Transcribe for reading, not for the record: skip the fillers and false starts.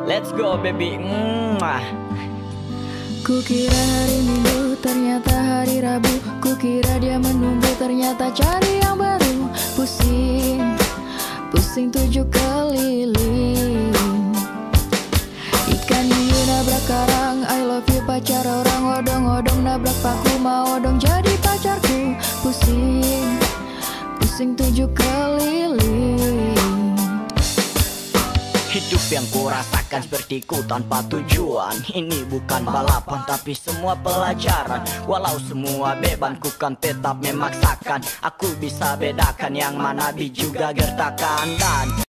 Let's go baby. Kukira hari Minggu, ternyata hari Rabu. Kukira dia menunggu, ternyata cari yang baru. Pusing, pusing 7 keliling. Ikan hiu nabrak karang, I love you pacar orang. Odong-odong nabrak paku, mau odong jadi pacarku. Pusing, pusing 7 keliling. Hidup yang kurasakan sepertiku tanpa tujuan. Ini bukan balapan tapi semua pelajaran. Walau semua beban ku kan tetap memaksakan. Aku bisa bedakan yang mana bi juga gertakan. Dan